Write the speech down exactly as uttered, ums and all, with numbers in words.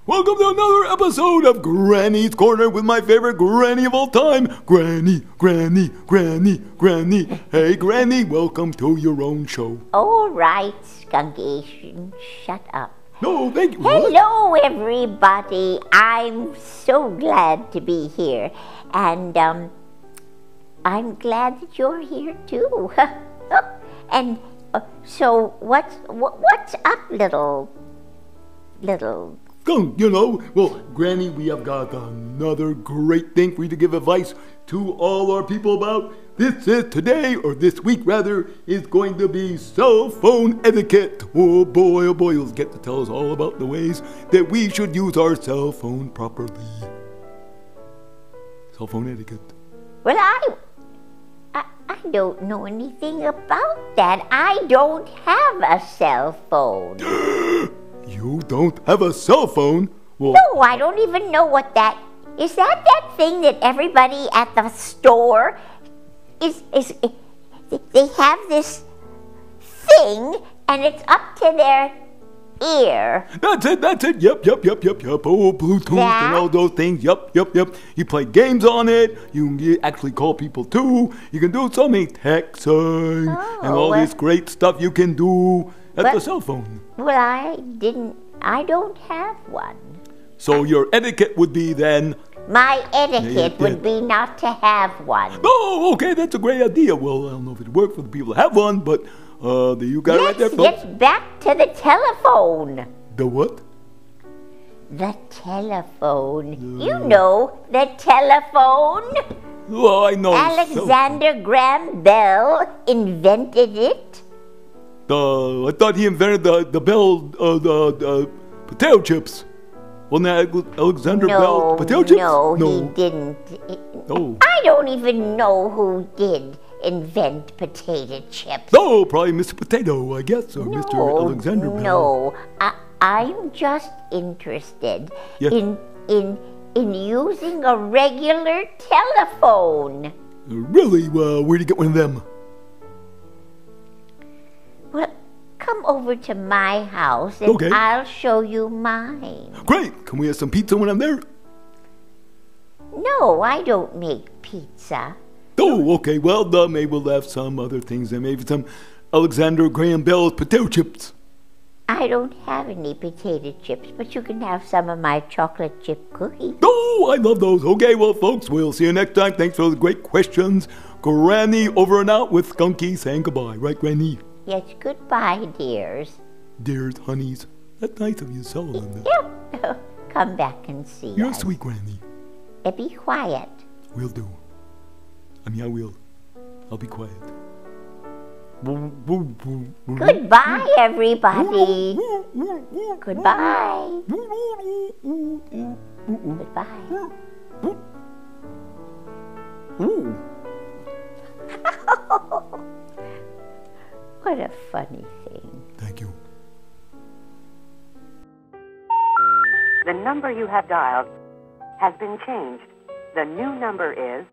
Welcome to another episode of Granny's Corner with my favorite granny of all time, Granny, Granny, Granny, Granny. Hey, Granny, welcome to your own show. All right, Skunky, shut up. No, thank you. Hello, everybody. I'm so glad to be here. And um, I'm glad that you're here, too. and uh, so what's, what, what's up, little, little... You know, well, Granny, we have got another great thing for you to give advice to all our people about. This is today, or this week rather, is going to be cell phone etiquette. Oh boy, oh boy, you'll get to tell us all about the ways that we should use our cell phone properly. Cell phone etiquette. Well, I, I, I don't know anything about that. I don't have a cell phone. You don't have a cell phone? Well, no, I don't even know what that is. That that thing that everybody at the store is is. They have this thing, and it's up to their ear. That's it. That's it. Yep, yep, yep, yep, yep. Oh, Bluetooth that? and all those things. Yep, yep, yep. You play games on it. You can actually call people too. You can do so many texting oh, and all well, this great stuff you can do at well, the cell phone. Well, I didn't. I don't have one. So your etiquette would be then. My etiquette yeah, would be not to have one. Oh, okay, that's a great idea. Well, I don't know if it would work for the people that have one, but uh, you got Let's it right there, folks. get back to the telephone. The what? The telephone. Uh, you know, the telephone. Well, I know. Alexander so. Graham Bell invented it. Uh, I thought he invented the the Bell uh, the, the potato chips. Wasn't that Alexander no, Bell potato chips? No, no, he didn't. No. I don't even know who did invent potato chips. No, probably Mister Potato, I guess, or no, Mister Alexander Bell. No, I, I'm just interested yeah. in in in using a regular telephone. Really? Well, where'd you get one of them? Well, come over to my house and okay. I'll show you mine. Great! Can we have some pizza when I'm there? No, I don't make pizza. Oh, okay. Well, uh, maybe we'll have some other things and maybe some Alexander Graham Bell's potato chips. I don't have any potato chips, but you can have some of my chocolate chip cookies. Oh, I love those. Okay, well, folks, we'll see you next time. Thanks for the great questions. Granny over and out with Skunky saying goodbye. Right, Granny? Yes, goodbye, dears. Dears, honeys. That's nice of you to tell them that. Yeah. Come back and see You're us. a sweet Granny. And be quiet. Will do. I mean, I will. I'll be quiet. Goodbye, everybody. Goodbye. Goodbye. What a funny thing. Thank you. The number you have dialed has been changed. The new number is